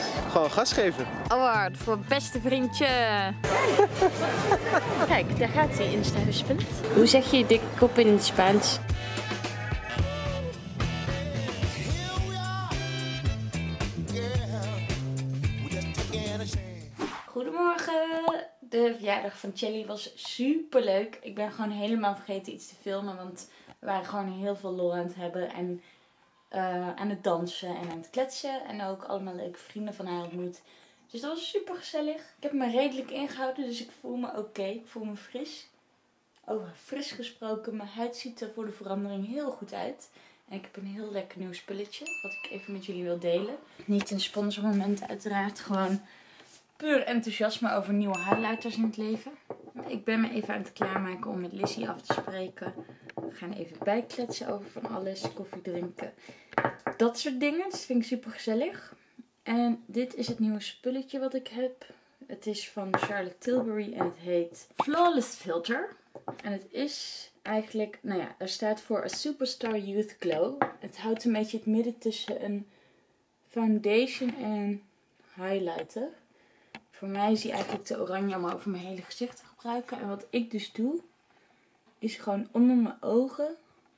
Gewoon gas geven. Award voor beste vriendje. Kijk, daar gaat hij, Insta-husband. Hoe zeg je dikke kop in het Spaans? Goedemorgen. De verjaardag van Chelly was super leuk. Ik ben gewoon helemaal vergeten iets te filmen, want we waren gewoon heel veel lol aan het hebben en aan het dansen en aan het kletsen. En ook allemaal leuke vrienden van haar ontmoet. Dus dat was super gezellig. Ik heb me redelijk ingehouden, dus ik voel me oké. Ik voel me fris. Over fris gesproken, mijn huid ziet er voor de verandering heel goed uit. En ik heb een heel lekker nieuw spulletje, wat ik even met jullie wil delen. Niet een sponsormoment uiteraard, gewoon puur enthousiasme over nieuwe highlighters in het leven. Ik ben me even aan het klaarmaken om met Lizzie af te spreken. We gaan even bijkletsen over van alles, koffie drinken, dat soort dingen. Dus dat vind ik super gezellig. En dit is het nieuwe spulletje wat ik heb. Het is van Charlotte Tilbury en het heet Flawless Filter. En het is eigenlijk, nou ja, er staat voor A Superstar Youth Glow. Het houdt een beetje het midden tussen een foundation en highlighter. Voor mij is die eigenlijk te oranje om over mijn hele gezicht te gebruiken. En wat ik dus doe, is gewoon onder mijn ogen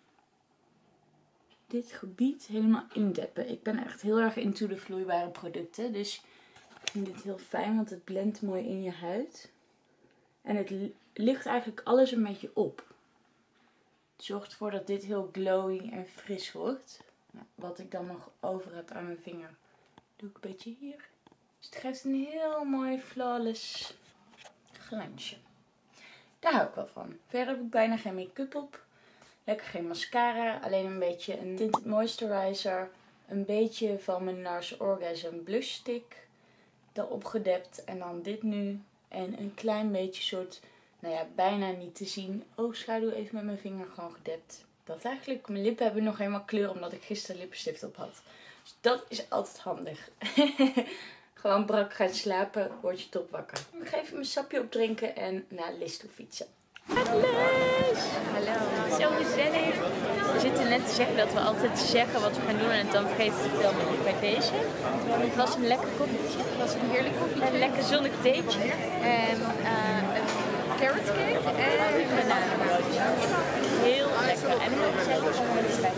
dit gebied helemaal indeppen. Ik ben echt heel erg into de vloeibare producten. Dus ik vind dit heel fijn, want het blendt mooi in je huid. En het licht eigenlijk alles een beetje op. Het zorgt ervoor dat dit heel glowy en fris wordt. Nou, wat ik dan nog over heb aan mijn vinger, doe ik een beetje hier. Dus het geeft een heel mooi flawless glansje. Daar hou ik wel van. Verder heb ik bijna geen make-up op. Lekker geen mascara. Alleen een beetje een tinted moisturizer. Een beetje van mijn NARS Orgasm blush stick. Daarop gedept. En dan dit nu. En een klein beetje soort, nou ja, bijna niet te zien oogschaduw even met mijn vinger gewoon gedept. Dat eigenlijk. Mijn lippen hebben nog helemaal kleur omdat ik gisteren lippenstift op had. Dus dat is altijd handig. Gewoon brak gaan slapen, word je top wakker. Ik ga even mijn sapje opdrinken en naar Liz toe fietsen. Hallo, zo gezellig. We zitten net te zeggen dat we altijd zeggen wat we gaan doen en dan vergeten te filmen. Dus bij deze. Het was een lekker koffietje. Het was een heerlijk koffietje. Een lekker zonnig theetje. En een carrot cake en banana. Heel lekker en heel gezellig om met te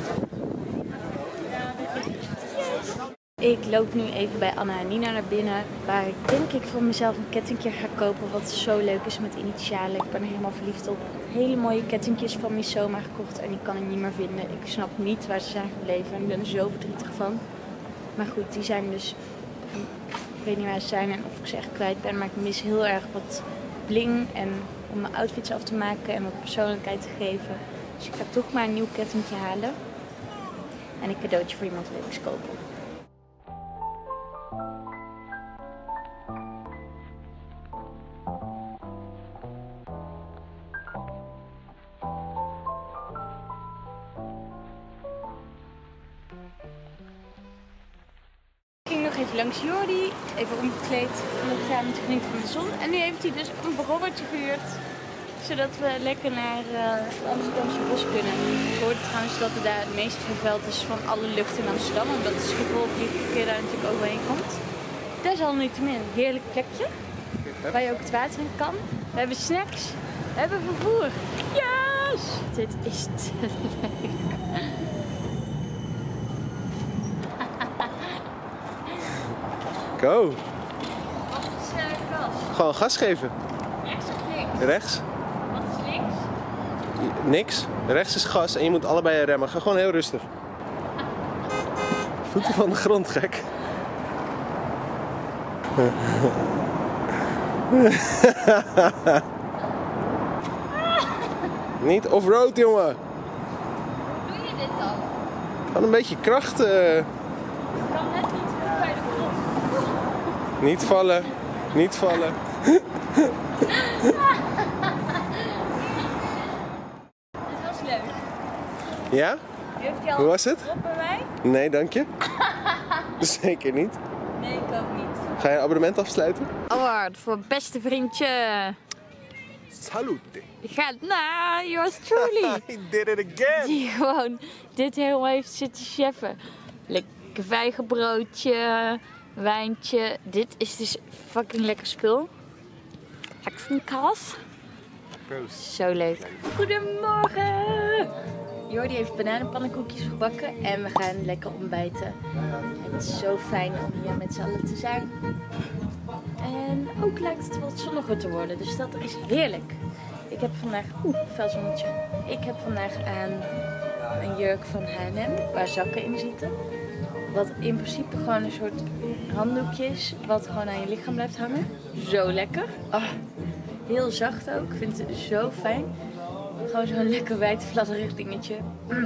Ik loop nu even bij Anna en Nina naar binnen, waar ik denk ik voor mezelf een kettingje ga kopen wat zo leuk is met initialen. Ik ben er helemaal verliefd op. Hele mooie kettingjes van Missoma gekocht en die kan ik niet meer vinden. Ik snap niet waar ze zijn gebleven en ik ben er zo verdrietig van. Maar goed, die zijn dus, ik weet niet waar ze zijn en of ik ze echt kwijt ben, maar ik mis heel erg wat bling en om mijn outfits af te maken en wat persoonlijkheid te geven. Dus ik ga toch maar een nieuw kettingje halen en een cadeautje voor iemand leuks kopen. Even langs Jordi, even omgekleed, om samen te genieten van de zon. En nu heeft hij dus een brommertje gehuurd, zodat we lekker naar het Amsterdamse bos kunnen. Ik hoorde trouwens dat het daar het meest vervuild is van alle lucht in Amsterdam, omdat het Schiphol vliegverkeer daar natuurlijk overheen komt. Desalniettemin een heerlijk plekje, waar je ook het water in kan. We hebben snacks, we hebben vervoer. Yes! Dit is te leuk. Go! Wat is gas? Gewoon gas geven. Rechts of links? Rechts. Wat is links? Niks. Rechts is gas en je moet allebei remmen. Ga gewoon heel rustig. Voeten van de grond, gek. Niet off-road, jongen. Hoe doe je dit dan? Gewoon een beetje kracht. Ik kan net niet goed bij de grond. Niet vallen. Niet vallen. Dit was leuk. Ja? Heeft hij al Hoe was het? op bij mij? Nee, dank je. Zeker niet. Nee, ik ook niet. Ga je een abonnement afsluiten? Award voor beste vriendje. Salute. Gaat naar yours truly. He did it again. Die gewoon dit helemaal heeft zitten cheffen. Lekker vijgenbroodje, wijntje. Dit is dus fucking lekker spul. Heksenkaas. Zo leuk. Goedemorgen! Jordi heeft bananenpannenkoekjes gebakken en we gaan lekker ontbijten. Het is zo fijn om hier met z'n allen te zijn. En ook lijkt het wat zonniger te worden, dus dat is heerlijk. Ik heb vandaag... fel zonnetje. Ik heb vandaag aan een jurk van H&M waar zakken in zitten. Wat in principe gewoon een soort handdoekje is, wat gewoon aan je lichaam blijft hangen. Zo lekker. Oh, heel zacht ook. Ik vind het zo fijn. Gewoon zo'n lekker wijd fladderig dingetje.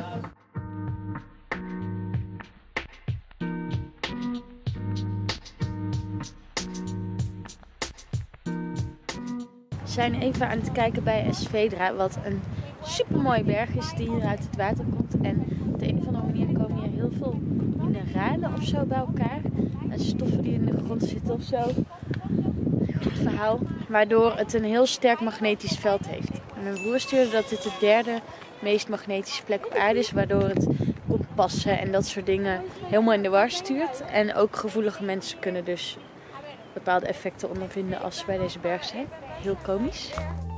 We zijn even aan het kijken bij Esvedra, wat een supermooi berg is die hier uit het water komt. En op de een of andere manier komen hier heel veel mineralen of zo bij elkaar. En stoffen die in de grond zitten of zo. Goed verhaal. Waardoor het een heel sterk magnetisch veld heeft. En mijn broer stuurde dat dit de 3e meest magnetische plek op aarde is. Waardoor het kompassen en dat soort dingen helemaal in de war stuurt. En ook gevoelige mensen kunnen dus bepaalde effecten ondervinden als ze bij deze berg zijn. Heel komisch.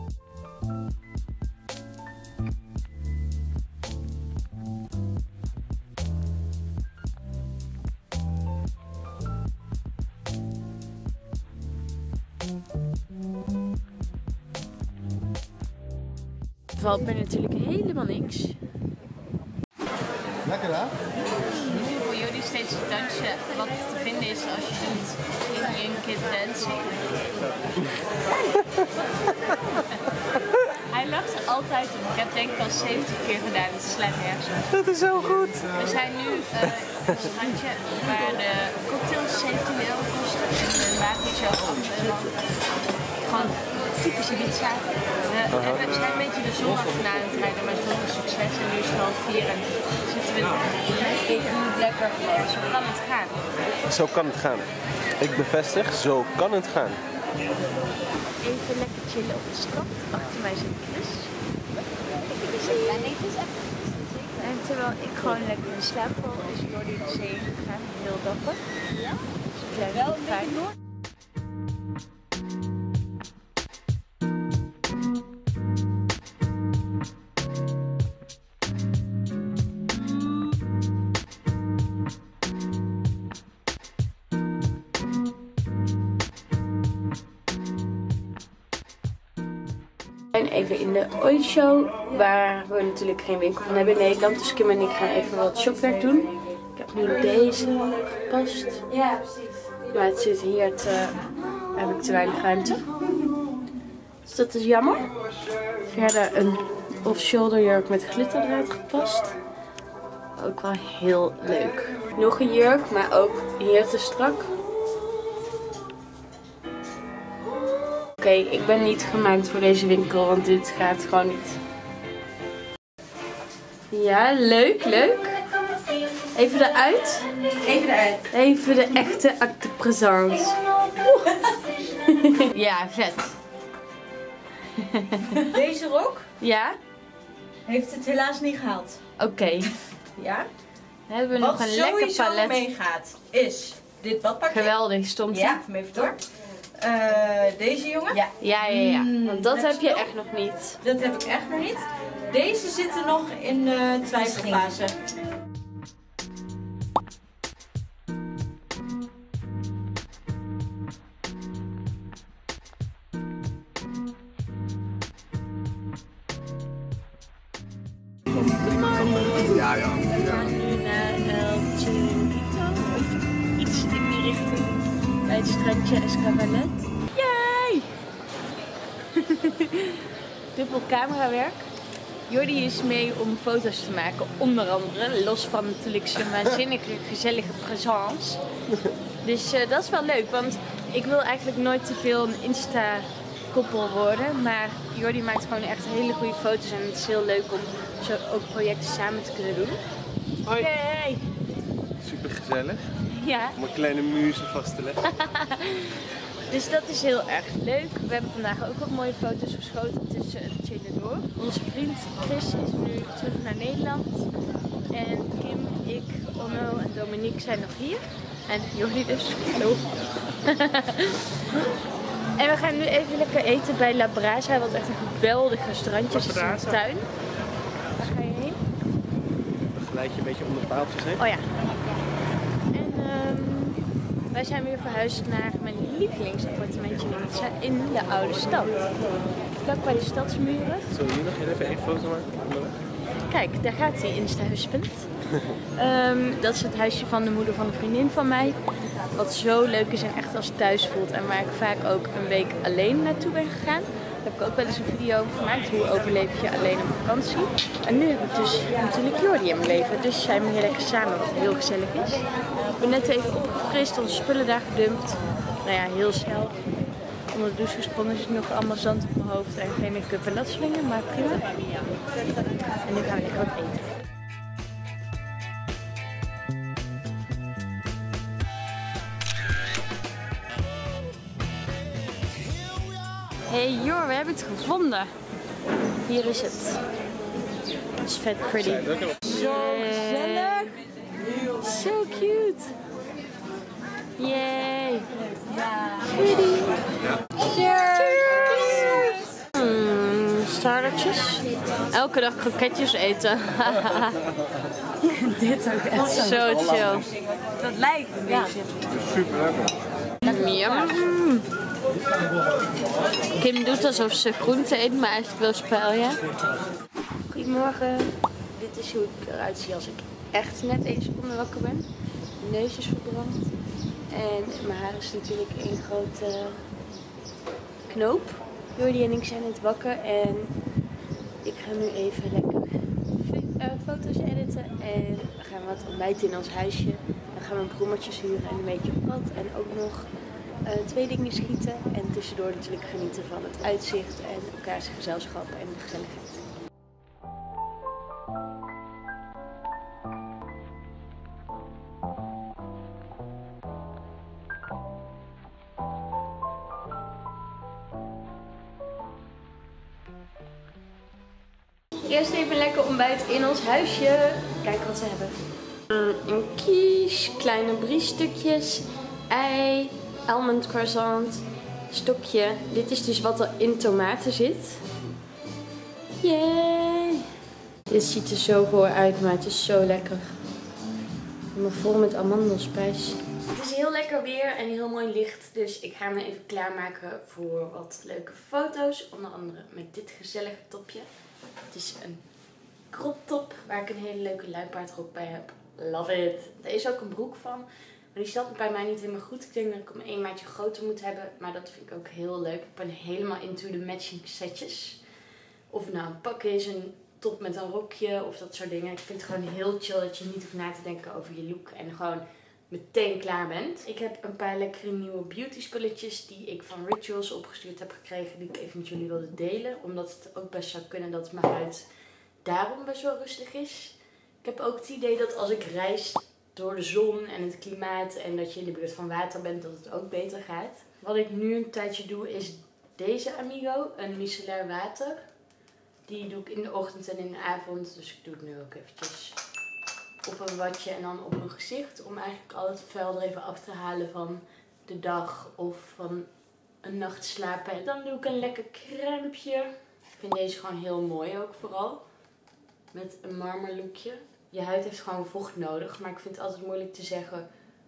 Valt me natuurlijk helemaal niks. Lekker hè? Voor jullie steeds dansen wat te vinden is als je doet Indian Kid Dancing. Hij lacht er altijd om. Ik heb denk ik al 70 keer gedaan. Het slaat nergens op. Dat is zo goed. We zijn nu op een strandje waar de cocktails 17 euro kosten en een watertje €8. Gewoon typisch Ibiza. We zijn een beetje de zon achterna aan het rijden, maar zonder succes. En nu is het 3:30 en zitten we eten nu lekker. Zo kan het gaan. Zo kan het gaan. Ik bevestig, zo kan het gaan. Even lekker chillen op het strand. Achter mij zit Chris. En terwijl ik gewoon lekker in slaap val, is Jordi de zee gegaan. Heel dapper. Ja? Dus wel fijn. Even in de Oil-show, waar we natuurlijk geen winkel van hebben in Nederland. Dus Kim en ik gaan even wat shopwerk doen. Ik heb nu deze gepast. Ja, precies. Maar het zit hier heb ik te weinig ruimte. Dus dat is jammer. Verder een off-shoulder jurk met glitterdraad gepast. Ook wel heel leuk. Nog een jurk, maar ook hier te strak. Oké, ik ben niet gemaakt voor deze winkel, want dit gaat gewoon niet. Ja, leuk, leuk. Even eruit. Even eruit. Even de echte acte présence. Ja, vet. Deze rok Ja? heeft het helaas niet gehaald. Oké. Ja? Dan hebben we Wat nog een lekker sowieso palet. meegaat is dit badpakje. Geweldig, stond Ja, even even door. Deze jongen. Ja, ja, ja, ja. Want dat lekker heb je spul. echt nog niet. Dat heb ik echt nog niet. Deze zitten nog in de twijfelfase. Ja, ja. We gaan nu naar El Chiringuito of iets in die richting. Bij het strandje Escabalet. Yay! Dubbel camerawerk. Jordi is mee om foto's te maken, onder andere. Los van natuurlijk zijn waanzinnige, gezellige présence. Dus dat is wel leuk, want ik wil eigenlijk nooit te veel een Insta-koppel worden. Maar Jordi maakt gewoon echt hele goede foto's en het is heel leuk om zo ook projecten samen te kunnen doen. Hoi. Yay! Super gezellig. Ja, Om een kleine muze vast te leggen. dus dat is heel erg leuk. We hebben vandaag ook wat mooie foto's geschoten tussen het chillen door. Onze vriend Chris is nu terug naar Nederland. En Kim, ik, Onno en Dominique zijn nog hier. En Jordi dus. Hallo. En we gaan nu even lekker eten bij La Brasa, wat echt een geweldig restaurantje is in de tuin. Waar ga je heen? Begeleid je een beetje onder de paaltjes heen. Oh ja. En wij zijn weer verhuisd naar mijn lievelingsappartementje in de oude stad. Vlak bij de stadsmuren. Zullen we hier nog even één foto maken? Kijk, daar gaat hij, Insta-huispunt. Dat is het huisje van de moeder van een vriendin van mij. Wat zo leuk is en echt als thuis voelt. En waar ik vaak ook een week alleen naartoe ben gegaan. Daar heb ik ook wel eens een video over gemaakt. Hoe overleef je alleen op vakantie. En nu heb ik dus natuurlijk Jordi in mijn leven. Dus zijn we hier lekker samen, wat heel gezellig is. Ik ben net even opgefrist, onze spullen daar gedumpt. Nou ja, heel snel. Onder de douche gesprongen, dus nog allemaal zand op mijn hoofd en geen make-up en dat soort dingen. Maar prima. En nu gaan we lekker wat eten. Hey Jor, we hebben het gevonden. Hier is het. Het is vet pretty. Zo gezellig. Zo cute. Yay. Pretty. Cheers. Startertjes. Elke dag kroketjes eten. Dit ook echt Zo chill. Dat lijkt een beetje. Super lekker. Yum. Kim doet alsof ze groente eet, maar eigenlijk wil spelja. Goedemorgen. Dit is hoe ik eruit zie als ik echt net 1 seconde wakker ben. Mijn neus is verbrand. En mijn haar is natuurlijk één grote knoop. Jordi en ik zijn net wakker en ik ga nu even lekker foto's editen. En we gaan wat ontbijten in ons huisje. Dan gaan we een brommertjes huren en een beetje op pad. En ook nog 2 dingen schieten. En tussendoor natuurlijk genieten van het uitzicht en elkaars gezelschap en de gezelligheid. Eerst even lekker ontbijt in ons huisje. Kijk wat ze hebben. Een quiche, kleine briestukjes, ei, almond croissant, stokje. Dit is dus wat er in tomaten zit. Yay! Dit ziet er zo goor uit, maar het is zo lekker. Helemaal vol met amandelspijs. Het is heel lekker weer en heel mooi licht, dus ik ga me even klaarmaken voor wat leuke foto's. Onder andere met dit gezellige topje. Het is een crop top waar ik een hele leuke luipaardrok bij heb. Love it. Er is ook een broek van, maar die zat bij mij niet helemaal goed. Ik denk dat ik hem 1 maatje groter moet hebben, maar dat vind ik ook heel leuk. Ik ben helemaal into de matching setjes. Of het nou een pak is, een top met een rokje of dat soort dingen. Ik vind het gewoon heel chill dat je niet hoeft na te denken over je look en gewoon meteen klaar bent. Ik heb een paar lekkere nieuwe beauty spulletjes die ik van Rituals opgestuurd heb gekregen, die ik even met jullie wilde delen. Omdat het ook best zou kunnen dat mijn huid daarom best wel rustig is. Ik heb ook het idee dat als ik reis door de zon en het klimaat en dat je in de buurt van water bent, dat het ook beter gaat. Wat ik nu een tijdje doe is deze Amigo, een micellair water. Die doe ik in de ochtend en in de avond, dus ik doe het nu ook eventjes op een watje en dan op mijn gezicht. Om eigenlijk al het vuil er even af te halen van de dag of van een nacht slapen. En dan doe ik een lekker crèmepje. Ik vind deze gewoon heel mooi ook vooral. Met een marmerlookje. Je huid heeft gewoon vocht nodig. Maar ik vind het altijd moeilijk te zeggen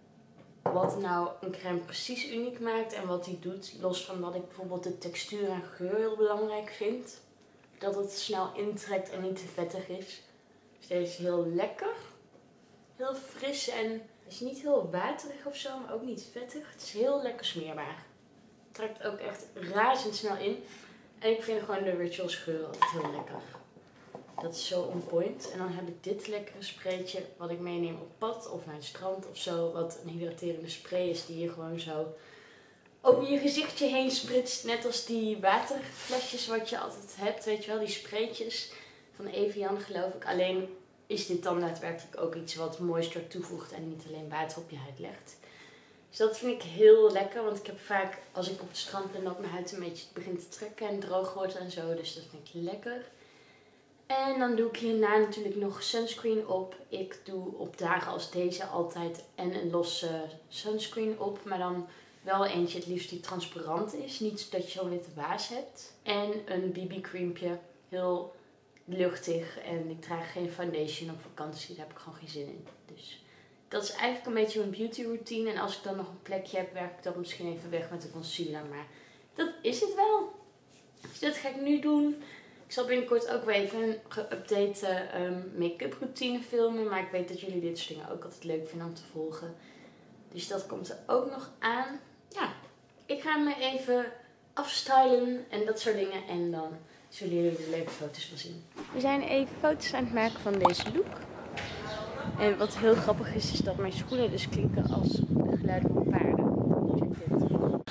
wat nou een crème precies uniek maakt. En wat die doet. Los van dat ik bijvoorbeeld de textuur en geur heel belangrijk vind. Dat het snel intrekt en niet te vettig is. Dus deze is heel lekker. Heel fris en het is niet heel waterig of zo, maar ook niet vettig. Het is heel lekker smeerbaar. Het trekt ook echt razendsnel in. En ik vind gewoon de Rituals geur altijd heel lekker. Dat is zo on point. En dan heb ik dit lekkere spraytje wat ik meeneem op pad of naar het strand of zo. Wat een hydraterende spray is die je gewoon zo over je gezichtje heen spritst. Net als die waterflesjes wat je altijd hebt, weet je wel. Die spraytjes van Evian geloof ik. Alleen is dit dan daadwerkelijk ook iets wat moisture toevoegt en niet alleen water op je huid legt. Dus dat vind ik heel lekker, want ik heb vaak als ik op het strand ben dat mijn huid een beetje begint te trekken en droog wordt en zo. Dus dat vind ik lekker. En dan doe ik hierna natuurlijk nog sunscreen op. Ik doe op dagen als deze altijd een losse sunscreen op. Maar dan wel eentje het liefst die transparant is. Niet dat je zo'n witte waas hebt. En een BB-creampje. Heel luchtig. En ik draag geen foundation op vakantie. Daar heb ik gewoon geen zin in. Dus dat is eigenlijk een beetje mijn beauty routine. En als ik dan nog een plekje heb, werk ik dan misschien even weg met de concealer. Maar dat is het wel. Dus dat ga ik nu doen. Ik zal binnenkort ook weer even een geüpdate make-up routine filmen. Maar ik weet dat jullie dit soort dingen ook altijd leuk vinden om te volgen. Dus dat komt er ook nog aan. Ja, ik ga me even afstylen en dat soort dingen. En dan zullen jullie de leuke foto's wel zien. We zijn even foto's aan het maken van deze look. En wat heel grappig is dat mijn schoenen dus klinken als de geluiden van paarden. Check dit.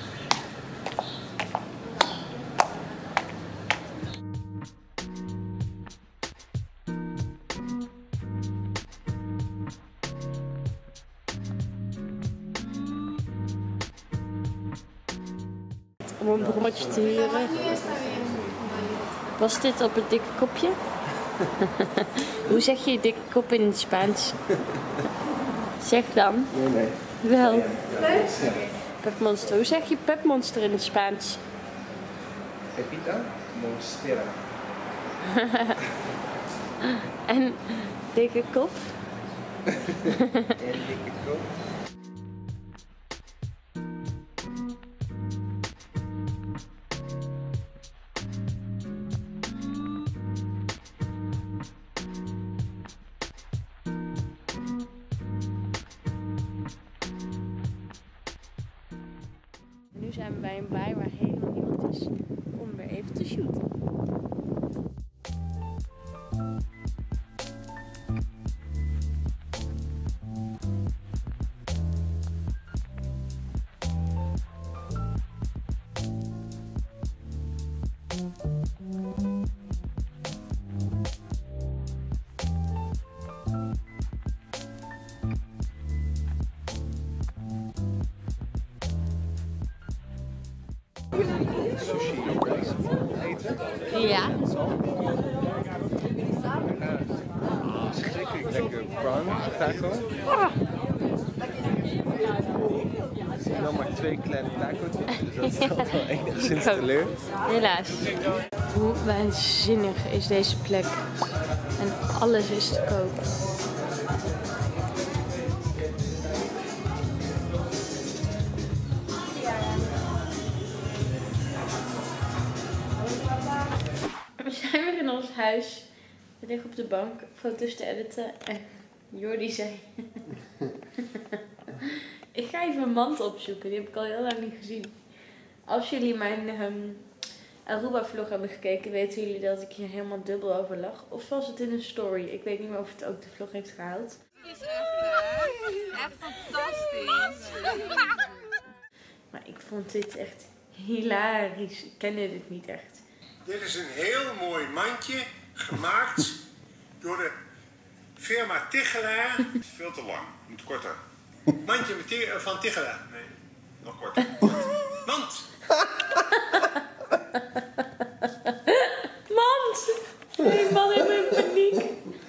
Om een brommetje te huren. Was dit op het dikke kopje? Hoe zeg je dikke kop in het Spaans? Zeg dan. Nee. Wel. Pepmonster. Hoe zeg je pepmonster in het Spaans? Pepita Monstera. En dikke kop? En dikke kop. Nu zijn we bij een baai waar helemaal niemand is om weer even te shooten. Ja. Schrikkelijk lekker prawn taco. En dan maar 2 kleine taco's. Dus dat stelt wel enigszins teleur. Helaas. Hoe waanzinnig is deze plek. En alles is te koop. We zijn weer in ons huis. We liggen op de bank foto's te editen. En Jordi zei... Ik ga even een mand opzoeken. Die heb ik al heel lang niet gezien. Als jullie mijn Aruba vlog hebben gekeken, weten jullie dat ik hier helemaal dubbel over lag. Of was het in een story? Ik weet niet meer of het ook de vlog heeft gehaald. Het is echt fantastisch. Maar ik vond dit echt hilarisch. Ik kende dit niet echt. Dit is een heel mooi mandje gemaakt door de firma Tichelaar. Veel te lang, moet korter. Mandje van Tichelaar. Nee, nog korter. Mand! Mand! Ik val even in paniek.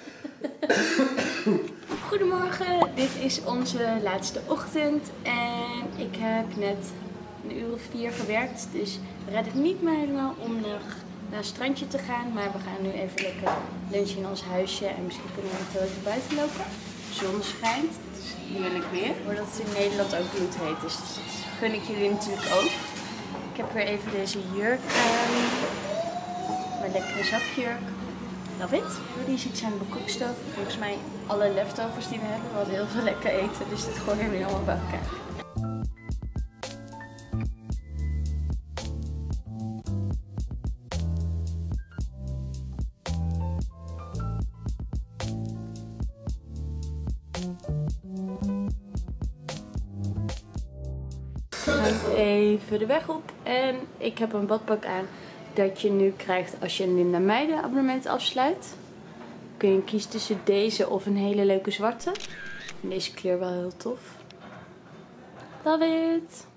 Goedemorgen, dit is onze laatste ochtend en ik heb net een uur of 4 gewerkt. Dus we redden het niet meer helemaal om naar een strandje te gaan. Maar we gaan nu even lekker lunchen in ons huisje en misschien kunnen we nog even buiten lopen. De zon schijnt, het is heerlijk weer. Voordat het in Nederland ook bloedheet is, dus dat gun ik jullie natuurlijk ook. Ik heb weer even deze jurk aan. Mijn lekkere zakjurk. Love it. Die is iets aan de koekstoof. Volgens mij alle leftovers die we hebben. We hadden heel veel lekker eten, dus dit gooien we nu allemaal bij elkaar. We gaan even de weg op en ik heb een badpak aan dat je nu krijgt als je een Linda Meijden abonnement afsluit. Kun je kiezen tussen deze of een hele leuke zwarte. Ik vind deze kleur wel heel tof. Love it!